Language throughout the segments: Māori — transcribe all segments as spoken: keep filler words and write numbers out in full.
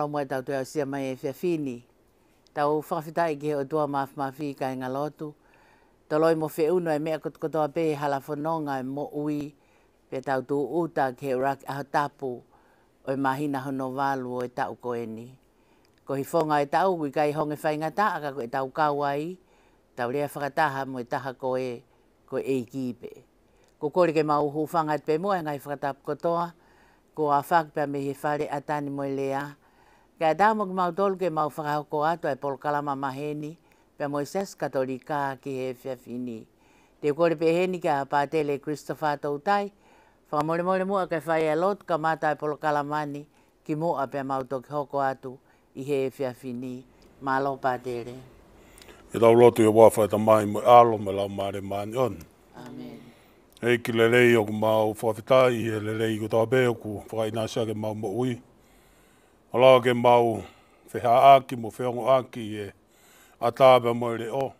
mo tau te sia mai e whiawhini. Tau whawhitai ki o tua maf mafi ka inga lotu. Taloi mo whi uno e mea kotoa pe hala whanonga e mo ui pe tau tu uta ke rak aho tapu o e mahina hono walu o e tau koeni. Ko hi whonga e tau ui kai honge whainga taaka ko e tau kawai, tau rea whakataha mo e taha ko e ko e kipe. Ko kore ke mau hufanga pe mua ngai whakatapu kotoa, ko a whakpea me he whare atani mo e lea. Ka tau mo ki mau tolu ke mau whakahoko ato e polkalama maheni, pe mo e ses katolika ki he whiawhini. Te kore pe heni ka pātele Christopher Tautai, whakamore more mua ke whai a lot ka mata e polkalamani ki mua pe mau toki hoko atu i he whiawhini. Malo pātere. E tau lotu e wawhai ta mai mo alo me lau maare maani on. Amen. E ki le rei o ku mau whawhitai, e le rei ku tau beo ku whakainasea ke mau mo ui. Ala ke mau wheha aki mo wheongo aki e atabe mo re o.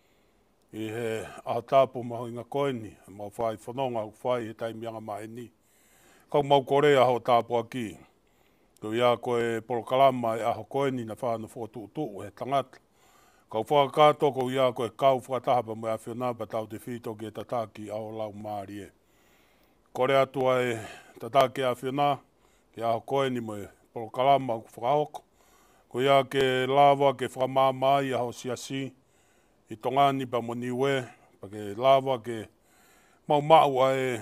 I he ahatapu maho inga koeni, mau whai whanonga u whai e taimianga mai ni. Kau mau korea ho tapu aki. Ko ia koe polokalama e aho koeni na whāna whotu utu e tangata. Kau whakakato ko ia koe kau whakatahapa mo e awhionapa tau te whito ki e tataki ao lau maari e. Kore atua e tataki a whiona, ki aho koeni mo e polokalama ku whakahoko. Ko ia ke lava ke whakamāmai aho siasi, i tongani pa mo niwe, pa ke lava ke mau mau a e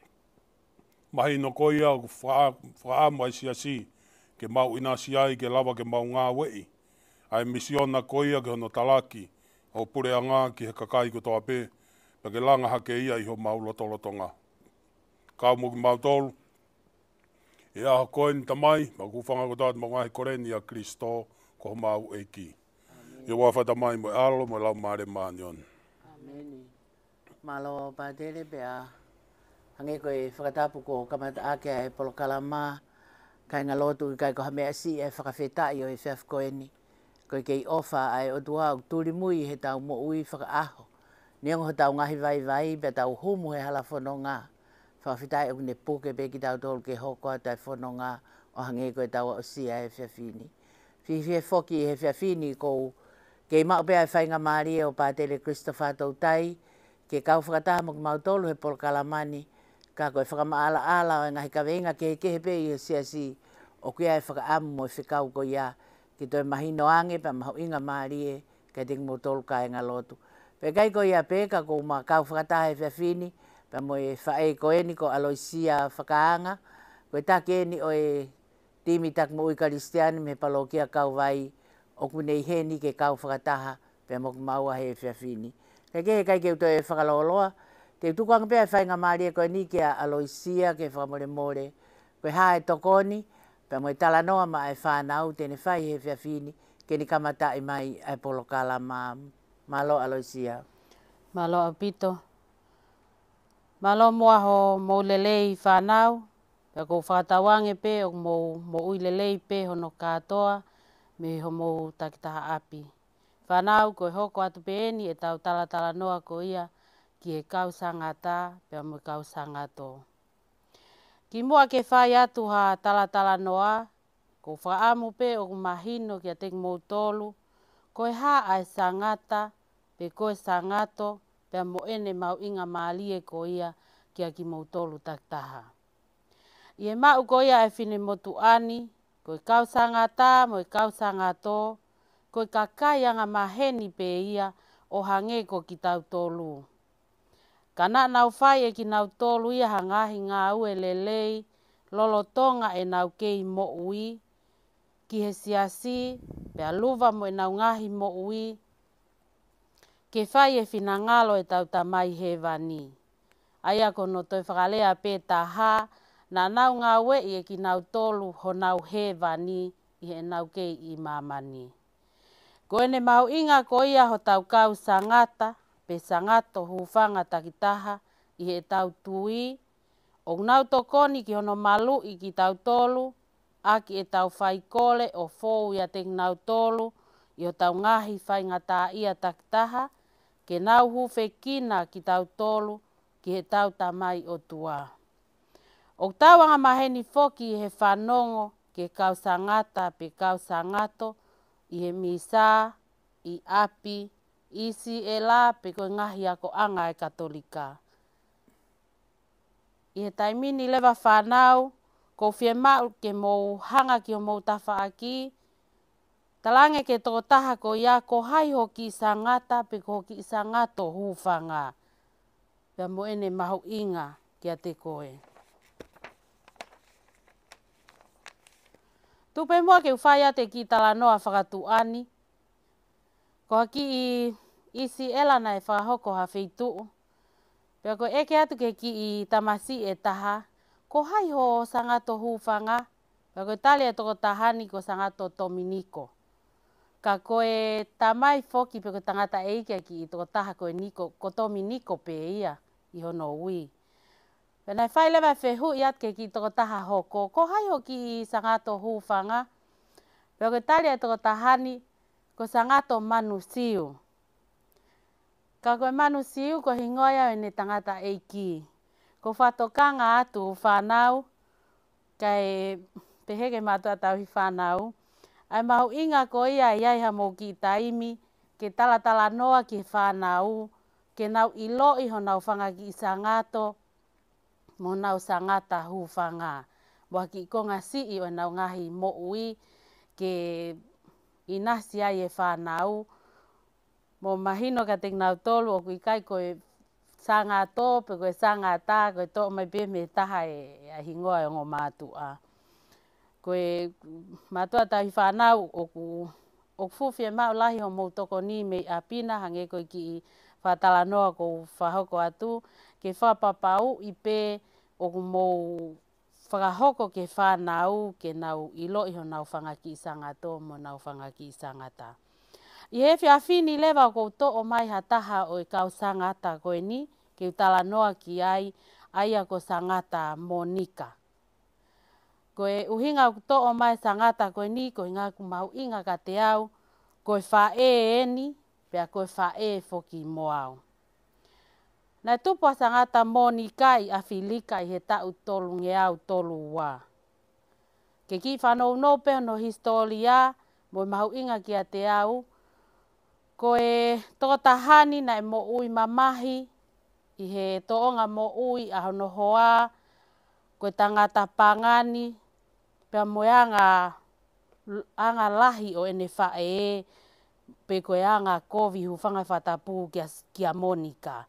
mahino ko ia ku whakaama i siasi, ke mau inasi ai ke lava ke mau ngā wei. Ai misiona ko ia ke hono talaki, o pure a ngā ki he kakai ko toa pē, pa ke langa hake ia i ho mau lotolotonga. Kau mo ki mau tolu, e aho koeni tamai, ma ku whanga ko tātu mo ngahi koreni a Kristo, ko ho mau eiki. I wawhata mai mo alo mo lau maare maani on. Amen. Malo pātere pea, hange koe whakatapu ko kamata ake e polokalama, kai ngā lotu i kai ko hamea si e whakawhetai o e whiaf koeni. Koe kei ofa ai o tua au turi mui he tau mo ui whakaaho. Niongo ho tau ngahi vai vai, pe tau humu he hala whono ngā. Whawhitai o ne puke pe ki tau tolu ke hoko atu ai whono ngā o hange koe tau o si e whiawhini. Whiwhi e whoki he whiawhini kou kei mau pea e whainga maari e o pātere Christopher Tautai, ke kau whakataha mo ki mau tolu he polkalamani, ka koe whakamaala ala o e ngahi kawenga ke he kehe pe i he siasi o kia e whakaamu mo e whikau ko ia, ki toi mahino ange pa maho inga maari e, ka te mo tolu ka e ngā lotu. Pe kai ko ia pe ka ko ma kau whakataha e whiawhini, pa mo e whae ko eni ko aloisia whakaanga, koe take eni o e timi tak mo ui karistiani me palokia kau vai, o kunei heni ke kau whakataha, pe mo maua he whiawhini. Kai ke he kai ke uto e whakaloloa, te tukuanga pia e whainga maari e koe ni ke a aloisia ke whakamore more, koe hae tokoni, pe mo e talanoa ma e whanau, tene whai he whiawhini, ke ni kamata i mai e polokala ma malo aloisia. Malo apito. Malo mua ho mo lelei whanau, pe ko whatawange pe o mo, mo ui lelei pe hono katoa, me ho mo takitaha api. Whanau ko hoko atu pe eni e tau tala tala noa ko ia ki e kau sangata pe mo kau sangato. Ki mua ke whai atu ha tala tala noa, ko whaamu pe o mahino ki a te mo tolu, ko e ha ai sangata pe ko e sangato pe mo ene mau inga maalie ko ia ki a ki mo tolu taktaha. Ie mau ko ia e whine motu ani, ko e kau sangata mo e kau sangato, ko e kakai anga maheni pe ia o hange ko ki tau tolu. Kana nau whai e ki nau tolu ia hangahi ngā ue lelei, lolo tonga e nau kei mo ui, ki he siasi, pe aluva mo e nau ngahi mo ui, ke whai e whina ngalo e tau tamai he vani. Aia kono toi whakalea pe taha, na nau ngā ue i e ki nau tolu ho nau he vani, i he nau kei i mamani. Ko ene mau inga ko ia ho tau kau sangata, pe sangato hufanga takitaha, i he tau tui, o nau tokoni ki hono malu i ki tau tolu, aki e tau whaikole o fōu ia te nau tolu, i o tau ngahi whaingata ia takitaha, ke nau hufe kina ki tau tolu, ki he tau tamai o tua. O tau anga maheni foki he whanongo ke kau sangata pe kau sangato i he misa, i api, isi e la pe koe ngahi ako anga e katolika. I he taimini lewa whanau, ko whie mau ke mou hanga ki o mou tawhaaki, talange ke toko taha ko ia ko hai hoki sangata pe ko hoki sangato hufanga. Pea mo ene mahu inga kia te koe. Tupe mua ke uwhaia te ki talanoa whakatuani. Ko haki i isi elana e whahoko ha wheituu. Pea ko eke atu ke ki i tamasi e taha. Ko hai ho sangato hufanga. Pea ko tali e toko tahani ko sangato Dominiko. Ka koe tamai foki pe ko tangata eike ki i toko taha koe niko. Ko Dominiko pe ia i hono ui. Pena whai lewa whehu i atke ki toko taha hoko. Ko hai hoki i sangato hufanga. Pea ko tali e toko tahani ko sangato manusiu. Ka koe manusiu ko hingoia ene tangata eiki. Ko whatokanga atu whanau. Kai peheke matua tau hi whanau. Ai mahu inga ko ia iai ha mou ki taimi. Ke tala tala noa ki whanau. Ke nau ilo i ho nau whanga ki sangato. Mo nau sangata hufanga. Waki konga si i o nau ngahi mo ui. Ke inasi ai e whanau. Mo mahino ka te nau tolu o kui kai koe sangato. Pe koe sangata. Koe to mai pe me taha e hingoa e ngō mātua. Koe mātua tau hi whanau o ku o fuwhia mau lahi ho mou toko ni me apina. Hange koe ki i whatala noa ko whahoko atu. Ke whapapau i pe o ku mou whakahoko ke whanau. Ke nau ilo iho nau whangaki i sangato mo nau whangaki i sangata. I he whiawhini lewa ko to o mai ha taha o i kau sangata koe ni. Ke utala noa ki ai. Ai ako sangata Monika. Koe uhinga ku to o mai sangata koe ni. Koe ngā ku mahu inga ka te au. Koe whae eni. Pea koe whae foki mo au. Nai tupua sangata Monika i Awhilika i he tau tolu nge au tolu wā. Ke ki whanau no pe no historia. Mo mahu inga ki a te au. Koe toko tahani nai mo ui mamahi. I he toonga mo ui a hono hoa. Koe tangata pangani. Pea moe anga, anga lahi o ene whae e. Pe koe anga kovi hu whanga whatapu kia, kia Monika.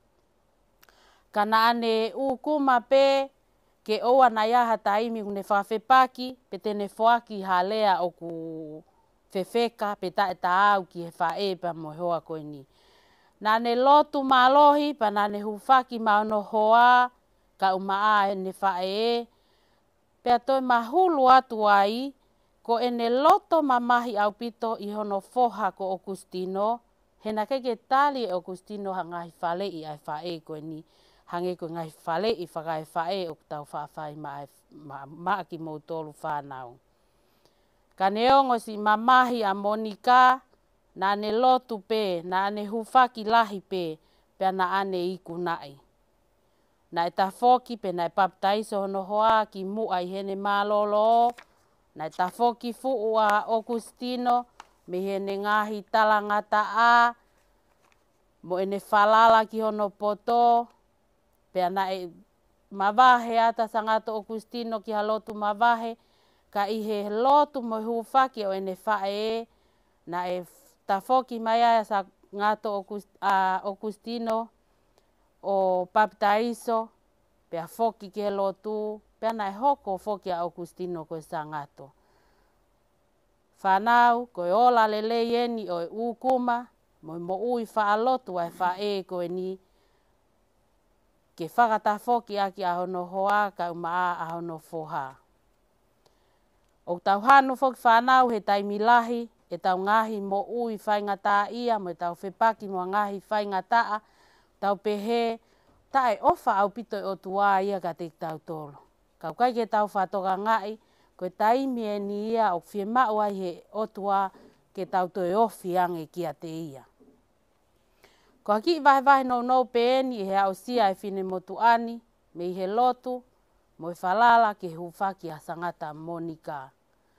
Kana ane ukuma pe. Ke oua na iaha taimi kune whawhepaki. Pe tene whoaki halea o ku whewheka. Pe tae ta au ki he whae pa mo hoa koe ni. Nane lotu malohi. Pa nane hufaki maono hoa. Ka umaa ene whae e. Pea toi mahulu atu ai. Ko ene loto mamahi au pito i hono foha ko Augustino. Hena keke tali e Augustino ha ngahi whale i ai whae koe ni. Hange koe ngahi whale i whakai whae o tau whawhai maa ma, ma ki mou tolu whanau. Ka neongo si mamahi a Monika. Na ane lotu pe. Na ane hufaki lahi pe. Pea na ane iku nai. Na e tafoki pe na e baptaiso hono hoa ki mua i hene malolo. Na e tafoki fuu a Augustino. Me hene ngahi talangata a. Mo ene falala ki hono poto. Pea na e mawahe ata sangato Augustino ki halotu mawahe. Ka i he lotu mo hufaki o ene whae. Na e tafoki mai a sa ngato August, uh, Augustino. O baptaiso. Pea foki ke lotu. Pea na e hoko foki a Augustino koe sangato. Whanau koe ola lele yeni o e ukuma. Mo mo ui whaalotu ai whae koe ni. Ke whakata foki aki a hono hoa ka umaa a hono foha. O tau hanu foki whanau he taimilahi. E tau ngahi mo ui whaingata ia. Mo e tau whepaki mo ngahi whaingata. Tau pehe. Ta e ofa au pito e o tua ia ka te tau tolo. Kau kai ke tau whatoka ngai. Koe taimi e ni ia o whie mau ai he o tua ke tau to e ofi ange ki a te ia. Ko haki vahe vahe nou nou pe eni he au sia e whine motu ani. Me i he lotu. Mo e whalala ke hufaki a sangata Monika.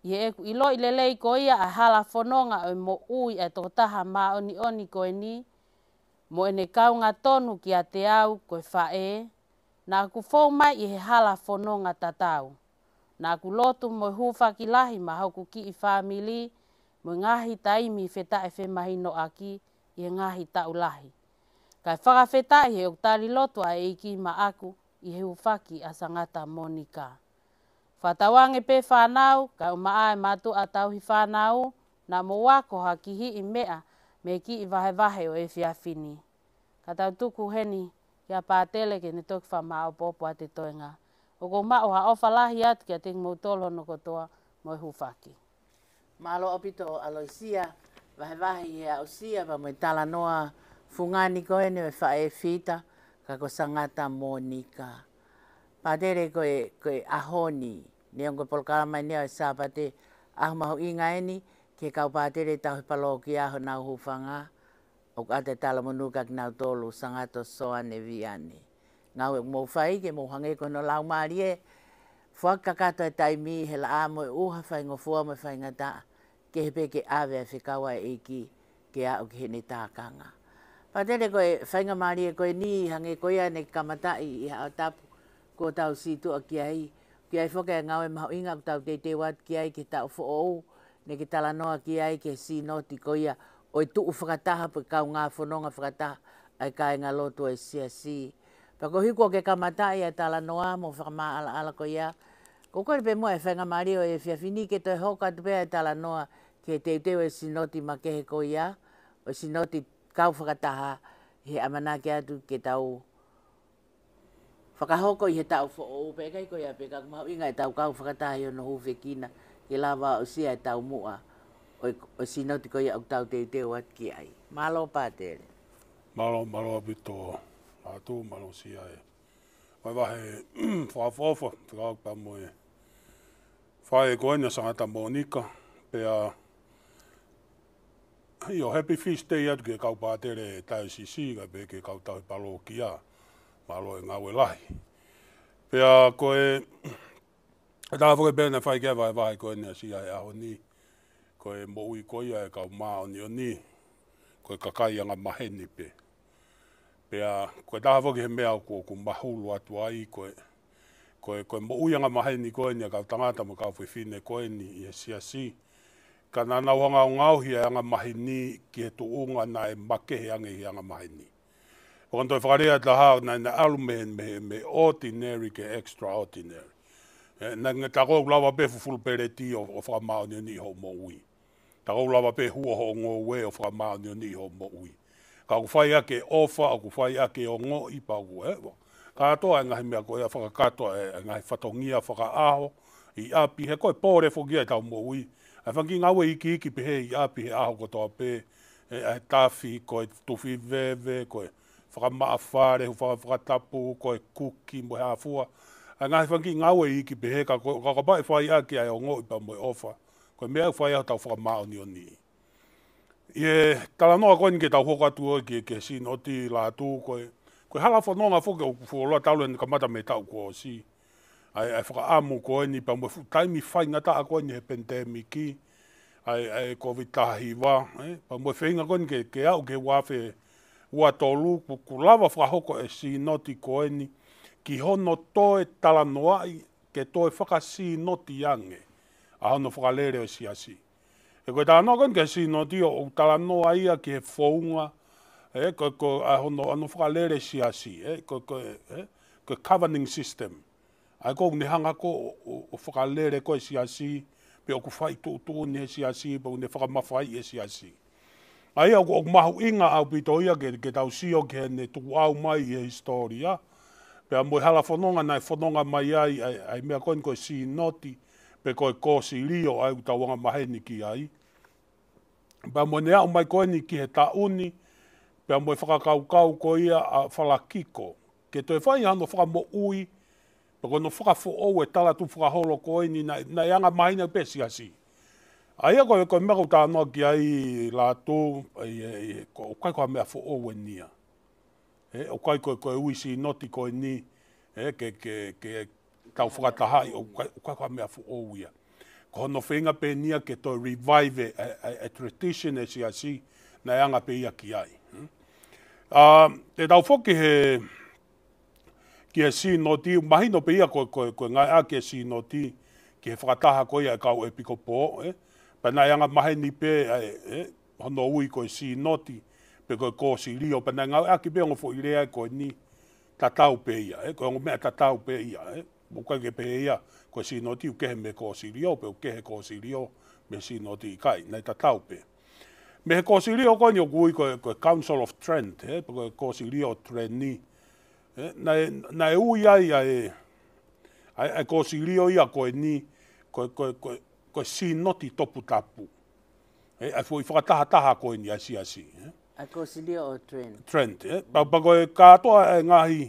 I e ku ilo i lelei ko ia a hala fononga o mo ui e tō taha ma oni oni koe ni. Mo ene kaunga tonu ki a te au koe whae. Nā ku fōu mai i he hala fononga tatau. Nā ku lotu mo huwha ki lahi ma hauku ki i whamili. Mo ngahi taimi wheta e whemahino aki i ngahi tau lahi. Kai whakawheta i he uktari lotu a eiki ma aku i he uwhaki a sangata Monika. Whatawange pe whanau, ka umaa e matu a tau hi whanau, na mo wako ha ki hi i mea me ki i vahe vahe o e whiawhini. Ka tau tuku heni kia pātele ke ne toki whamao popo a te toenga. O ko mao ha ofa lahi atu kia te mautolo no kotoa mo e hufaki. Malo opito aloisia, vahe vahe i a osia, pa mo i tala noa fungani koe ne me whae whita, ka ko sangata Monika. Pātere koe, koe ahoni, ne ongo polkala mai nea o sāpate ahu mahu inga eni, ke kau pātere tau he palo ki aho nau hufanga, o ate tala monuka ki nau tolu, sangato soane viane. Ngau e mou whai ke mou hange koe no lau maari e, whakakato e taimi he la a mo e uha whai ngofua mo e whai ngata, ke he peke awe a whikawa e iki, ke a o ki hene tākanga. Pātere koe whainga maari e koe ni hange koe ane kamatai i hao tapu, ko tau situ a ki ai, ki ai whoke a ngau e mahu inga ku tau te te wat ki ai ke tau fo ou, ne ke tala noa ki ai ke si noti ko ia, o i tuu whakataha pe kau ngā whanonga whakataha, ai kai ngā lotu e sia si. Pa ko hiko ke kamatai a tala noa mo whakamaa ala ala ko ia, ko kore pe mua e whainga maari o e whiawhini ke toi hoka tu pea e tala noa ke te teo e si noti ma kehe ko ia, o si noti kau whakataha, he amana ke atu ke tau whakahoko i he tau fo o pe kai ko ia pe ka mau inga e tau kau whakataha i ono huwhe kina ke lawa o sia e tau mua o sinoti ko ia o tau te teo at ki ai. Malo pātere. Malo, malo apito atu, malo sia e. Mai wahe whaafofa, whikau pa mo e. Whae koenia sangata Monika, pea i o happy feast day atu ke kau pātere tau sisi, ka pe ke kau tau palo ki a. Malo e ngau e lahi. Pea koe, e taha whake pēna whai kia vai vai koe nea si ai aho ni. Koe mo ui koe ia e kau mao ni o ni. Koe kakai anga maheni pe. Pea koe taha whake he mea ko ku mahulu atu ai koe. Koe, koe mo ui anga maheni koe nea kau tangata mo kau whiwhine koe ni i he sia si. Ka nā nauhanga o ngau hi anga maheni ki he tuunga na e makehe ange hi anga maheni. O kan toi whakarea ta hao na ina alu me, me, me ordinary ke extraordinary. E, na nga ta kou lawa pe fufulu pere ti o, o whakamao ni o ni ho mo ui. Ta kou lawa pe hua ho ngō we o whakamao ni o ni ho mo ui. Ka ku whai ake ofa o ku whai ake o ngō i pa ku e. Ka atoa e ngahi mea koe a whakakatoa e ngahi whatongia whakaaho i api he koe pōre whokia e tau mo ui. A whanki ngawe iki iki pe he i api he aho kotoa pe. E, e tafi koe tufi veve koe. Whakamaa whare, whakatapu, koe kuki, mo he awhua. A ngahi whanki ngawe i ki pehe, ka ka pai whai ake ai o ngoi pa mo e ofa. Koe mea whai au tau whakamao ni o ni. I e tala noa koe ni ke tau hokatu o ki ke si noti la tu koe. Koe hala whanonga whoke o kufuoloa taule ni kamata me tau ko o si. Ai, ai whakaamu koe ni pa mo e taimi whai ngata a koe ni he pandemiki. Ai, ai COVID tahiwa. Eh? Pa mo e whenga koe ni ke, ke au ke wafe ua tolu, ku lawa whakahoko e si noti koe ni, ki hono toe tala noai, ke toe whakasi noti ange, a hono whakalere o si asi. E koe tala noa koe ke si noti o tala noa ia ki he whaunga, e, koe ko a hono ano whakalere si asi, e, koe koe, e, koe governing system. Ai koe ne hanga ko o, o whakalere koe si asi, pe o ku whai tū tū ni he si asi, pe o ne whakamawhai e si asi. Ai au o mahu inga au pito ia ke, ke tau sio ke ne tuku au mai e historia. Pea mo hala whanonga nai whanonga mai ai, ai, ai mea koe koe si noti, pe koe kōsi rio ai utau wanga maheni ki ai. Pea mo ne au mai koe ni ki he tauni, pea mo e whakakaukau ko ia a whalakiko. Ke toi whai hano whakamo ui, pe koe no whakafo ou e tala tu whakaholo koe ni na, na anga mahina pesi asi. Aia koe koe mea kouta anoa ki ai la tō, o kai koe mea fo owe nia. E, o kai koe koe uisi noti koe ni, e, ke, ke, ke tau whakatahai, o kai, o kai koe mea fo owea. ko hono whenga pe nia ke to revive a, a, a tradition e si asi na anga pe ia ki ai. Uh, te tau whoki he ki e si noti, mahino pe ia ko, ko, ko ngai a ki e si noti ki he whakataha ko ia e kau e piko po, eh? Pana anga mahe ni pe, eh, eh, hono ui ko e si noti, pe ko e kōsi rio, pana ngau a ki pe ongo fo i rea ko ni tatau pe ia, eh? Ko ongo mea tatau pe ia, eh? Muka ke pe ia, ko e si noti u kehe me kōsi rio, pe u kehe kōsi rio me si noti i kai, nei tatau pe. Me he kōsi rio ko ni o kui ko e Council of Trent, eh? Pe ko e kōsi rio Trent ni, eh? Na, na e ui ai ai, ai, ai kōsi rio ia ko e ni, ko ko ko ko si noti topu tapu. Eh, ai foi whakataha taha ko ni asi asi. Eh? A kōsi rio o Trent. Trent, eh? Pa, pa ko e katoa e ngahi,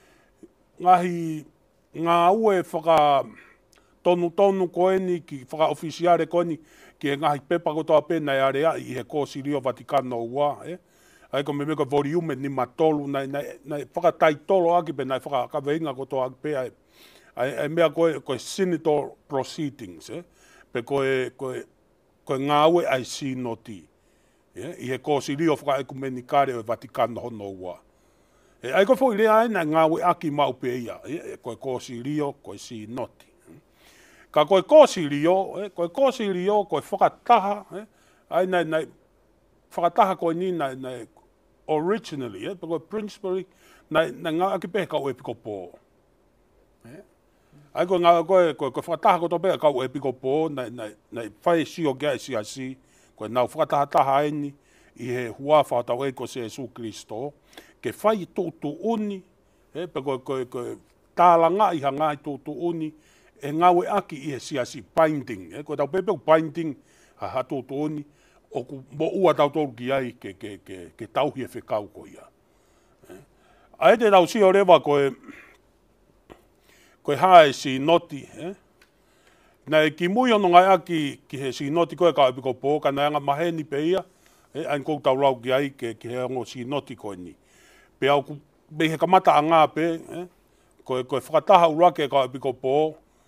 ngahi, ngā ue whaka tonu tonu ko ni, ki whaka ofisiare ko ni, ki e ngahi pepa ko toa pena e area i he kōsi rio Vaticano ua. Eh? Ai ko me me ko volume ni matolu, nai, nai, nai whakatai tolo aki pe nai whakaweinga ko toa aki pe ai. Ai mea koe koe senator proceedings, eh? Pe koe koe koe ngāue ai si noti, eh? I he kōsi rio whaka ekumenikare o Vaticano hono ua. Eh, ai koe fwoi rea aina ngāue aki mau pe ia, eh? Koe kōsi rio, koe si noti. Ka koe kōsi rio, eh? Koe kōsi rio, koe whakataha, eh? Ai nai, nai whakataha koe ni nai, nai originally, eh? Pe koe principally, nai, nai ngā aki pehe kau e piko pō. Eh? Ai ko ngā koe, koe, koe whakataha ko topea kau e piko pō, nei, nei, nei whai si o gea si a si, koe nau whakataha taha eni, i he hua whātau e ko se Jesu Christo, ke whai tūtu uni, e, pe koe, koe, koe tālanga i hanga i tūtu uni, e ngaue aki i he si a si binding, e, koe tau pepeu binding, ha ha tūtu uni, o ku mo ua tau tōru ki ai ke, ke, ke, ke tauhi e whekau ko ia. E. Ai te tau si o rewa koe, koe hae si noti, eh? Nei ki mui ono ngai aki ki he si noti koe ka epiko pō, ka nei anga mahe ni pe ia, eh? Ain kou tau lau ki ai ke, ke he ango si noti koe ni. Pe au ku, me he kamata a ngā pe, eh? Koe, koe whakataha urake ka epiko pō,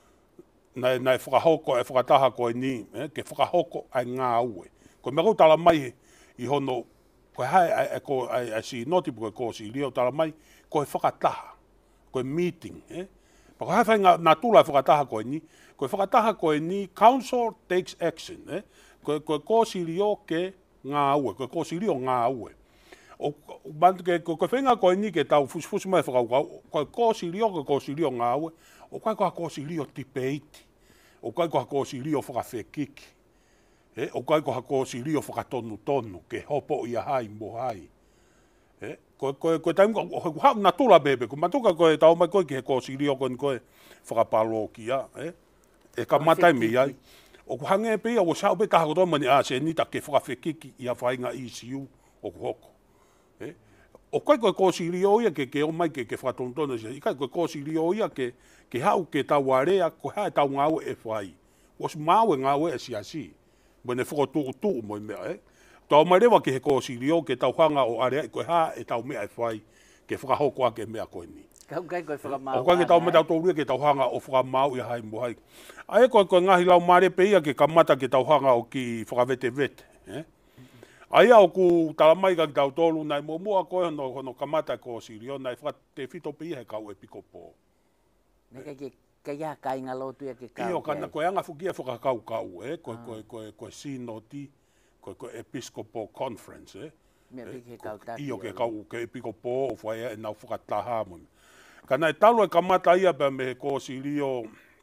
nei, nei whakahoko e whakataha koe ni, eh? Ke whakahoko ai ngā ue. Koe me kou tala mai i hono, koe hae ai, ai, ai, ai si noti koe ko si rio, tala mai, koe whakataha, koe meeting, eh? Pako hae whainga nā tūla e whakataha koe ni, koe whakataha koe ni, council takes action, eh? Koe, koe kōsi rio ke ngā ue, koe kōsi rio ngā ue. O, ke, koe whainga koe ni ke tau fusifusi mai whakaukau, koe kōsi rio, koe kōsi rio ngā ue, o koe koe kōsi rio tipeiti, o koe koe kōsi rio whakawhekiki, eh? O koe koe kōsi rio whakatonu tonu, ke hopo ia hai mo hai. Eh? Koe, koe, koe taim, koe hau na tula bebe, ko matuka koe tau mai koe ki he kōsi rio koe ni koe whakapalo ki a, eh? E ka matai me iai. O ku hange pe ia, o sao pe kaha kotoa mani a se nita ke whakawhekiki i a whainga I C U o ku hoko. Eh? O koe koe kōsi rio ia ke ke o mai ke ke whakatontona se, i kai koe kōsi rio ia ke, ke hau ke tau area, koe hae tau ngāwe e whai. O si māwe ngāwe e si a si, mwene whakatūku tūku mo i mea, eh? Tau mai rewa ke he kōsi rio, ke tau hanga o area i koe haa e tau mea e whai, ke whakahoko ake mea koe ni. Kau kai koe whakamau. O koe ke tau mea tau tōruia ke tau hanga o whakamau i hai mo hai. Ai koe koe ngahi lau maare pe ia ke kamata ke tau hanga o ki whakavete vete. Eh? Ai au ku talamai ka ki tau tōru, nai mo mua koe hono, hono kamata kōsi rio, nai whakate whito pe ia he kau e piko pō. Neka ke kai ia kai ngā lotu ia ke kau. Io kana koe anga whukia whakakau kau, eh? Koe koe koe koe sinoti, koe koe Episcopal Conference, eh? Mea piki he kau taki. Io ke kau ke Episcopal o whaia e nau whakataha mun. Kana e talo e kamata ia pa me he kōsi rio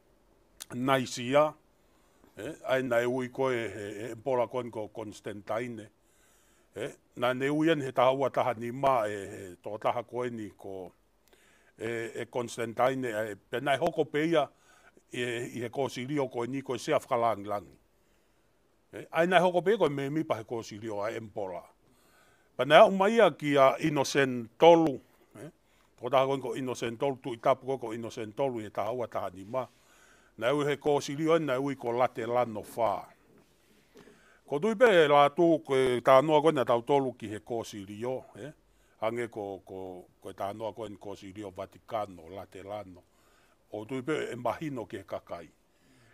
naisia, eh? Ai nai ui koe he, he mpora koe ko Constantine, eh? Nā ne ui an he taha taha ni mā e he tō taha koe ni ko e, e Constantine, e penai hoko pe ia e, i he kōsi rio koe ni koe sea whakalangi langi. Eh? Ai nai hoko pe koe me mipa he kōsi rio a mpora. Pana au mai ki a Innocent tolu, eh? Ko taha koe ko Innocent tolu, tu i tapu koe ko Innocent tolu i taha ua taha ni mā. Nā ui he kōsi rio en, nā ui ko late lano whā. Ko tui pe la tu koe tā noa koe na tau tolu ki he kōsi rio, eh? Hange ko, ko, ko tā noa koe ni kōsi rio Vaticano, late lano. O tui pe e mahino ki he kakai.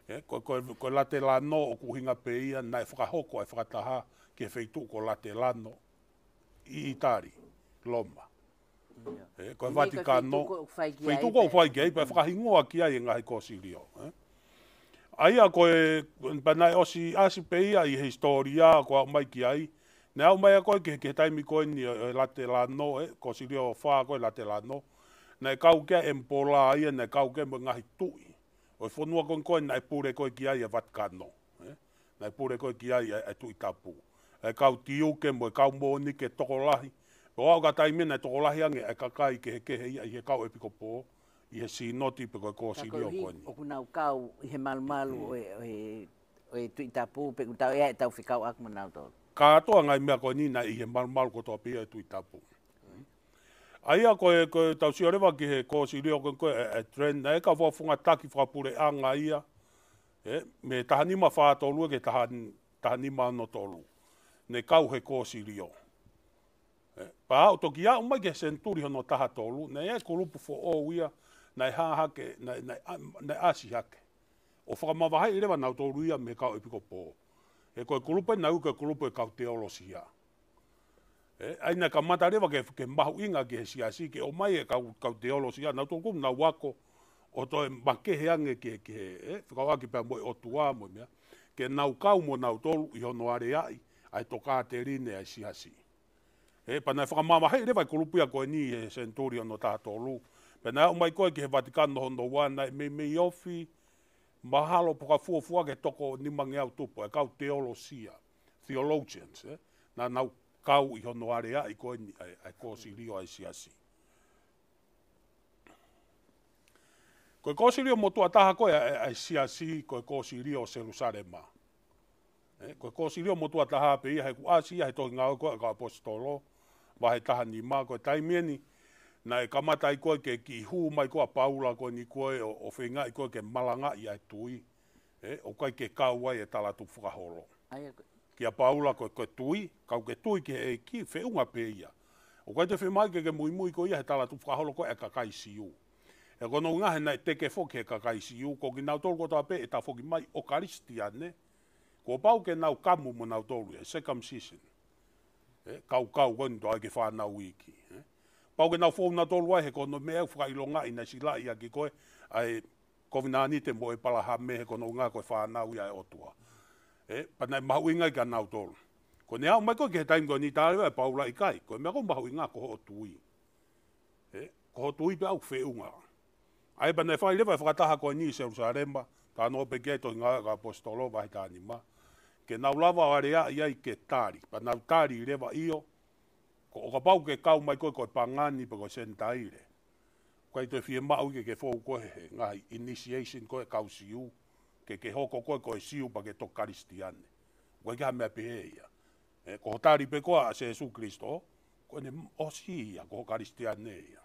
E, ko, ko, ko late lano o kuhinga pe ia, nai whakahoko ai whakataha ke wheitu ko late lano i Itari, Loma. E, ko Vatikano, wheitu ko whai gei, pa whakahingoa ki ai ngahi kosirio. E. Aia koe, panai osi asi pe ia i historia ko mai ki ai, ne au mai a koe ke, ke taimi koe ni e late lano, e, kosirio whaa koe late lano, nei kau ke empola ia, nei kau ke ngahi tui. O whanua koe koe nei pure koe ki ai a Vatikano. Eh? Nei pure koe ki ai a tui tapu. E kau tiuke mo e kau mōni ke tokolahi. O au ka taimi nei tokolahi ange e kakai ke he kehe ia i he kau epiko pō. I he sinoti pe koe kō siri o koe ni. O kunau kau i he malumalu o e, o e tui tapu pe kutau ea e tau whikau ak manau tō. Ka atoa ngai mea koe ni na i he malumalu ko tō pia e tui tapu. Aia koe, koe tau siarewa ki he kōsi rio koe koe e, e trend, e ka whafunga taki whapure anga ia, e, me tahanima whātolu e ke tahan, tahanima ano tolu. Ne kau he kōsi rio. E, pa au toki a umai ke senturi hono taha tolu, ne e kulupu fo o ia, nei hahake, nei, nei, nei asi hake. O whakamawahai irewa nau tolu ia me kau epiko pō. E koe kulupu e nau ke kulupu e kau teolosia. Eh, aina ka matarewa ke, ke mahu inga ke he siasi, ke o mai e kau, kau teolosia, nau tōku nau wako, o toi makehe ange ke, ke eh, whakawaki pia moe o tuā moe mea, ke nau kau mo nau tolu i hono are ai, ai toka te rine ai siasi. Eh, panai whakamama hei rewa i kulupia koe ni e centurion no taha tolu, panai au mai koe ke he Vatikano hono wana, me me ofi, mahalo poka fuafua ke toko nimangi au tupo, e kau teolosia, theologians, eh, na nau kau i hono area i koe ni ai, ai kōsi rio ai siasi. Koe kōsi rio motua taha koe ai, ai siasi koe kōsi rio Jerusalema. Eh, koe kōsi rio motua taha pe ia hei ku asi ia hei tohi ngau koe ka apostolo, wa hei taha ni mā koe taimieni, na e kamata i koe ke ki hū mai koe Paula koe ni koe o, o whenga i koe ke malanga i ai tui, eh, o kai ke kau ai e talatu whakaholo. Aia koe. Kia Paula koe koe tui, kau ke tui ke e ki whiunga pe ia. O kai te whemai ke ke mui mui ko ia he tala tu whakaholo koe e kakai siu. E kono ngahe nei teke whoki e kakai siu, ko ki nau tolu ko tā pe e tā whoki mai o karistiane, ko pau ke nau kamu mo nau tolu e circumcision. E, kau kau koe nito ai ke whanau iki. E. Pau ke nau whou nau tolu ai he kono mea whakailonga i na sila ia ki koe, ai kovinani te mo e palaha me he kono ngā koe whanau ia e otua. Eh, panai mahu inga i ka nau tolu. Ko ne au mai koe ke he taimi koe ni tārewa e Paula i kai, koe mea koe mahu inga ko ho tui. Eh, ko ho tui pe au whiunga. Ai panai whai lewa e whakataha koe ni Jerusalema, tā no pe kei tohi ngā ka apostolo wahi tāni ma. Ke nau lava o area i ai ke tāri, pa nau tāri i lewa io, ko o ka pau ke kau mai koe koe pangani pe koe sentaire. Koe toi fie mau ke ke fōu koe he, ngā initiation koe kau siu, ke ke hoko koe koe siu pa ke tok karistiane. Koe ke hamea pehe ia. E, ko hotari pe koa a Jesu Kristo, koe ne osi ia, ko karistiane ia.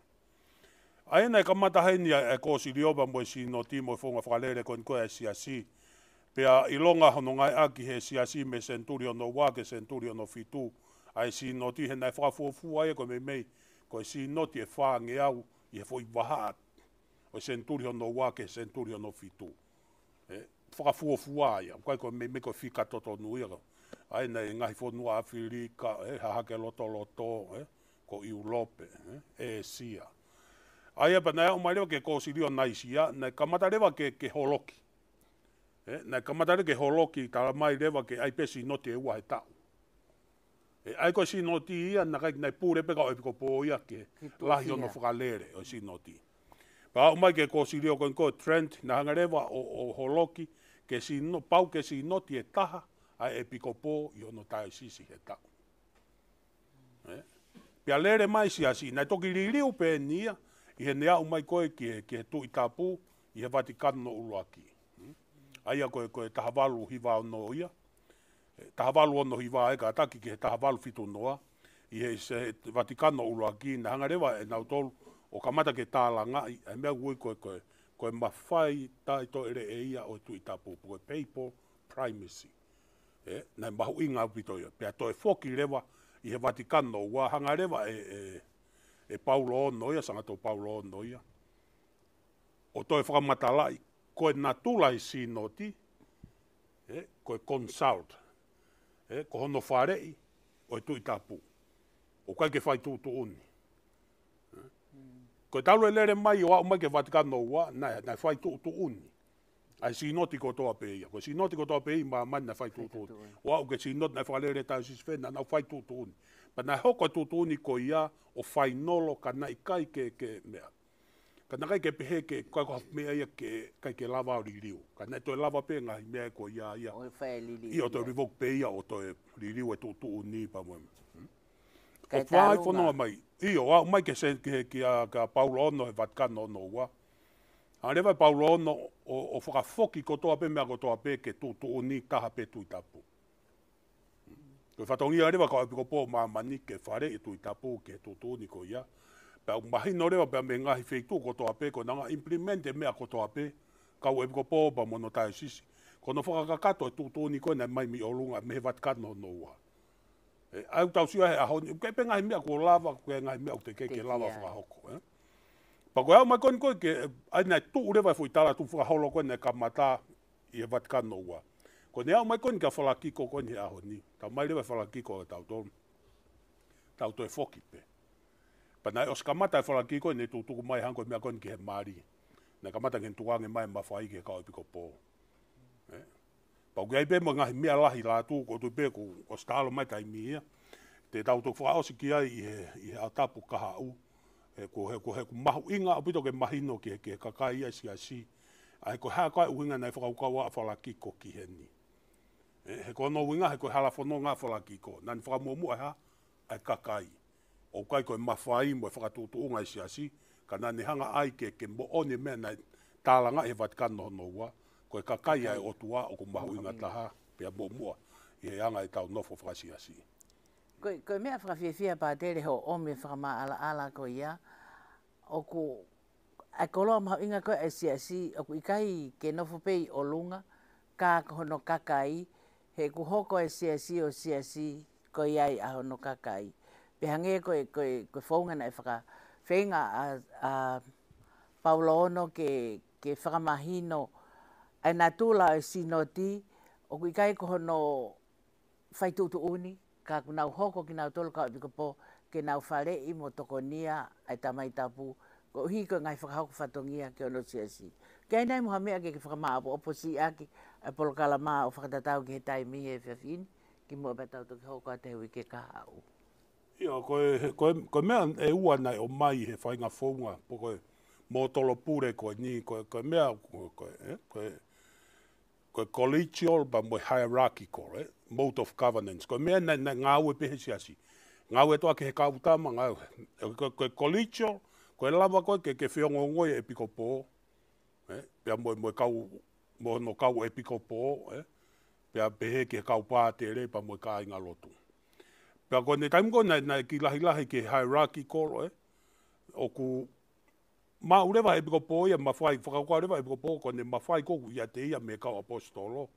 Aena e kamata heini e kōsi rioba mo e sino timo e whonga whakalere koe koe e siasi. Pea ilonga hono ngai aki he siasi me centurion no wake, centurion no fitu. Ai sino ti he nai whakafuafua e koe me mei, koe sino ti e whaange au, i he fwoi wahaat. O centurion no wake, centurion no fitu. Eh, whakafuafua ia, kai koe me, me koe whika toto nuia. Ai nei ngahi whonua Afrika, eh, hahake loto loto, eh, ko Iulope, eh, e sia. Ai apa nei au mai rewa ke kōsi rio naisia, nei kamata rewa ke, ke holoki. Eh, nei kamata rewa ke holoki, tala mai rewa ke ai pesi noti e ua he tau. Eh, ai koe si noti ia, na kai nei pūre peka o epiko pō ia ke lahi ono whakalere o si noti. Pa au mai ke kōsi rio koe koe Trent, na hangarewa o, o holoki, ke si no, pau ke si noti e taha, ai e piko pō i ono tae sisi he tau. Eh? Pia lere mai si asi, nai toki ririu pe nia, i he nea umai koe ki he, ki he tu i tapu, i he Vatikano uluaki. Hmm? Aia koe koe tahavalu hiva ono ia, tahavalu ono hiva eka ataki ki he tahavalu fitu noa, i he se Vatikano uluaki, na hangarewa e nau tolu, o kamata ke tālanga, e mea ui koe koe, koe mawhai tai to ere e ia o tu i tapu, koe people primacy. Eh, nai mahu inga upito ia, pia toi foki rewa i he Vatikano, ua hanga rewa e, e, e Paulo ono ia, sanga tō Paulo ono ia. O toi whakamatalai, koe nā tūlai sinoti, e, koe consult, e, ko hono wharei, o e tui tapu. O kai ke whai tūtu uni. Koe talu e lere mai o au mai ke Vatikano ua, nai, nai whai tūtu uni. Ai sinoti ko toa peia. Koe sinoti ko toa peia, ma mani nai whai tūtu uni. O au ke sinoti nai whalere tau siswena, nau whai tūtu uni. Pa nai hoko tūtu uni ko ia, o whai nolo ka nai kai ke, ke mea. Ka nai kai ke pehe ke, kai ko mea ia ke, kai ke lava o ririu. Ka nai toi lava pe ngai mea ko ia ia. O whai lili. Ia o toi rivok peia, o toi ririu e tūtu uni pa mwema. Kai O whai tālunga. whanau mai. Io, au mai ke se ke ki a ka Paulo ono e Vatikano ono ua. A rewa Paulo ono o, o whakafoki ko toa pe mea ko toa pe ke tūtu uni taha pe tui tapu. Koe whatongi a rewa ka api ko pō mamani ke whare e tui tapu ke tūtu uni ko ia. Pea mahino rewa pea me ngahi wheitu ko toa pe ko nanga implemente mea ko toa pe. Kau e ko pō pa mono tae sisi. Kono whakakakato e tūtu uni ko nai mai mi olunga me Vatikano ono ua. Au tau sia he ahoni, kei pe ngai mea ko lava, kei ngai mea te kei ke lava whakahoko. Eh? Pa koe au mai koni koe ke, ai nei tu urewa fui tala tu whakaholo koe nei ka mata i e Vatikano ua. Koe nei au mai koni ka whalakiko koe ni ahoni, tau mai rewa whalakiko e tau tonu. Tau toi foki pe. Pa nei os ka mata e whalakiko nei tu tuku mai hanko mea koni ki he maari. Nei ka mata ngen tuange mai mawhai ke kau epiko pō. Eh? Pau gai pe mo ngahi mea lahi la tu ko tu pe ko o stalo mai tai mia. Te tau tu whaosi ki ai i he, i he atapu kaha u. E ko he ko he ko mahu inga apito ke mahino ki he ke kakai ai si asi. Ai ko ha kai uinga nei whakaukaua a whalakiko ki he ni. E, he ko no uinga he ko hala whono ngā whalakiko. Nani whakamuamu ai ha ai kakai. O kai ko e mawhai mo e whakatutu unga ai si asi. Ka nani hanga ai ke ke mo oni mea nei tālanga he Vatikano hono ua. Koe kakai ai o tua o ko mahu inga taha pia mo mua i he anga i tau nofo whakasiasi. Koe, koe mea whakawhiawhia pātere ho o me whakama ala ala ko ia. O ku, ai koloa mahu inga koe ai si asi, o ku ikai ke nofo pei o lunga, ka hono kakai, he ku hoko ai si asi o si asi ko iai a hono kakai. Pe hange koe, koe, koe whaunga na e whaka whenga a, a Paulo ono ke, ke whakamahino ai nā tūla e sinoti, o kui kai ko hono whaitutu uni, ka ku nau hoko ki nau tolu ka upiko po, ke nau whare i mo tokonia ai tamai tapu, ko hi ko ngai whakahoko whatongia ke ono siasi. Kei nei moha mea ke ke whakamā apo oposi aki, ai polokala mā o whakatatau ki he taimi e whiawhini, ki mua betau to ke hoko a te hui ke kaha u. Ia, koe, koe, koe mea e ua nei o mai he whainga whaunga, po koe mō tolo pure koe ni, koe, koe mea, koe, koe, eh, koe, koe collegial ba mo hierarchical, eh? Mode of governance. Koe mea nei, nei ngāu e pehe siasi. Ngāu e toa ke he kautama, ngāu. Koe, koe collegial, koe lava koe ke ke whiongo ngoi e piko pō. Eh? Pea mo, mo kau, mo no kau e piko pō. Eh? Pea pehe ke kau pātere pa mo ka inga lotu. Pea koe ne taimko nei, nei ki lahi lahi ke hierarchical, eh? O ku ma urewa e piko pō ia mawhai, whakakua urewa e piko pō, ko ne mawhai koku ia te ia me kau apostolo.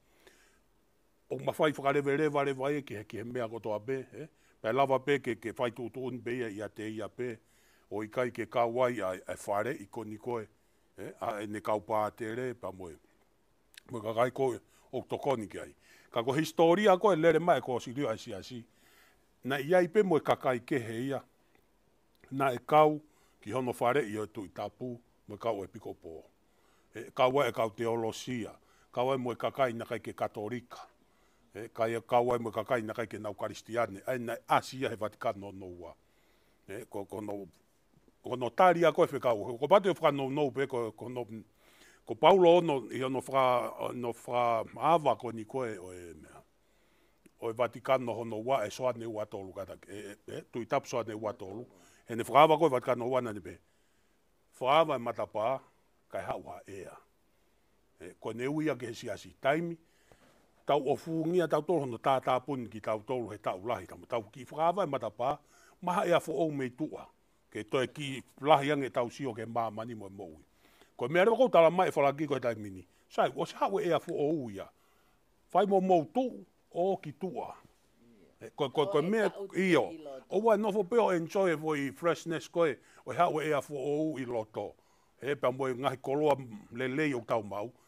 O mawhai whakarewe rewa rewa e ki he, ki he mea kotoa pe, eh? Pea lava pe ke, ke whai tūtūni pe ia, ia te ia pe, o i kai ke kau ai a, a whare i koni koe, eh? A e ne kau pātere, pa moe. Moe ka kai koe o tokoni ki ai. Ka ko historia koe lere mai ko si rio ai si asi. Na iai pe moe kakai ke he ia, na e kau, ki hono whare i o tui tapu, mo kau e piko pō. E, kau e kau teolosia, kau e mo e kakai na kai ke katolika, e, kai e kau e mo e kakai na kai ke nau karistiane, ai na asia he Vatikano no ua. E, ko, ko no, ko no taria koe whekau, ko patu e whaka no no pe, ko, ko no, ko Paulo ono, i ono whaka, no whaka awa ko ni koe o e mea. O e Vatikano hono ua e soane ua tolu kata, e, e, tui tapu soane ua tolu. E ne whakawa koe Vatikano wana ni pe. Whakawa e matapā, kai haua ea. E, ko ne uia ke he siasi taimi, tau o fuungia tau tolu hono tātā puni ki tau tolu he tau lahi. Tau ki whakawa e matapā, maha ea fo ou mei tua. Ke toi ki lahi ange tau sio ke māmani mo e moui. Ko mea rewa kou tala mai e whalaki koe taimini. Sai, o se haua ea fo ou ia. Whai mo mou tu, o ki tua. Ko ko ko me io o wa no fo peo enjoy voi freshness koe o ha we a fo o i loto e pa mo ngai koloa le le o tau mau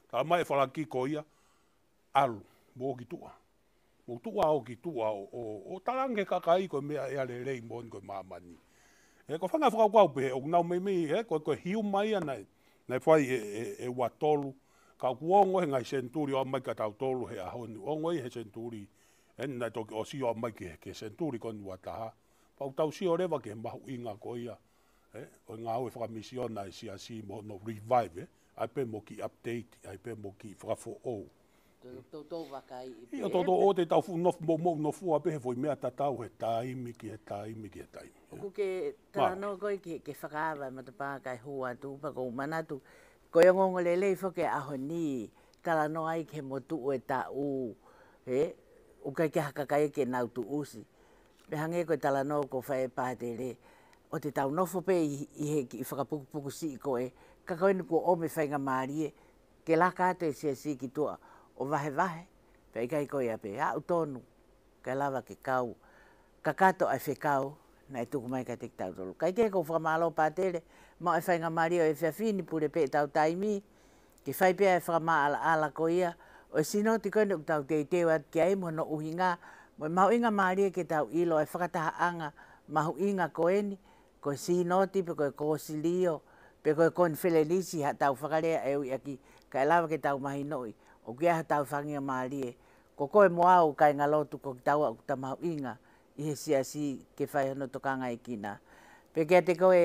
Ta mai whala ki ko ia, alu, mo ki tua. Mo tua o ki tua o, o, o tarange kakai ko mea ea le rei mo ko mamani. E ko whanga whakau pe, o nau me mi, e ko ko hiu mai anai, nei whai e, e, e watolu, ka kuongo he ngai senturi o mai ka tau tolu he ahoni, o ngoi he senturi, en nei toki o si o mai ke, ke senturi koni wataha, pau tau si o rewa ke mahu inga ko ia, eh, o ngā ue whakamisiona e si a si mo no revive, eh, ai pe mo ki update, ai pe mo ki whakafo o. Tō tō wakai i Ia tō tō o te tau nof mo mo no fua pe he foi mea tatau he taimi ki he taimi ki he taimi. Oku ke tarano koi ke, ke whakaawa ma te pā kai hua tu pa kou manatu. Ko ia ngongo le lei whoke aho ni tarano ai ke motu o e tā u. He, o kai ke hakakai ke nau tu usi. Me hange koe tarano ko whae pā te le. O te tau nofo pe i, i he ki whakapukupuku si ko e. Ka koe ni ko ome whainga maarie. Ke laka te sia si ki tua. O vahe vahe, pei kai koe ape, a utonu, kai lava ke kau, ka kato ai whe kau, na e tuku mai ka te tau tolu. Kai ke kou whakamalo pātere, ma e whainga mario e whiawhini pure pe tau taimi, ke whai pia e whakama ala ala ko ia, o e sino ti koe nuk tau te tewa ki ai mo no uhinga, mo e mau inga maria ke tau ilo e whakataha anga, mahu inga ko eni, ko e sino ti pe koe kōsilio, pe koe kon whelelisi ha tau whakarea e ui aki, kai lava ke tau mahi noi, o kia tau whangia maalie, ko koe moau kai ngalotu ko tau au tamau inga, i he sia si ke whai hono tokanga i kina. Pe kia te koe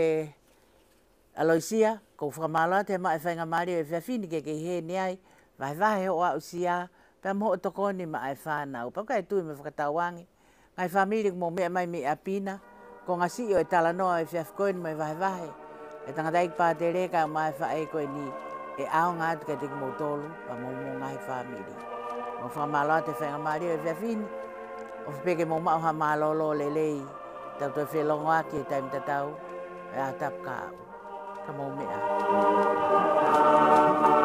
aloisia, ko whakamaloa te mai whainga maalie e whiawhini ke ke he ni ai, vai vahe o au sia, pe mo o tokoni ma ai whanau, pa kai tui me whakatawangi, ngai whamiri mo mea mai me apina, ko ngasi o e tala noa e whiawhikoini mai vahe vahe, e tangatai pa te reka mai whae koe ni, e ao ngā tuka te ki tolu, pa mō mō ngahi whamiri. Mō whamaloa te whainga maari e whiawhini, o whipeke mō mauha mālolo le lei, tau toi whelongo aki e taim tatau, e a tap ka au. Ka mō mea.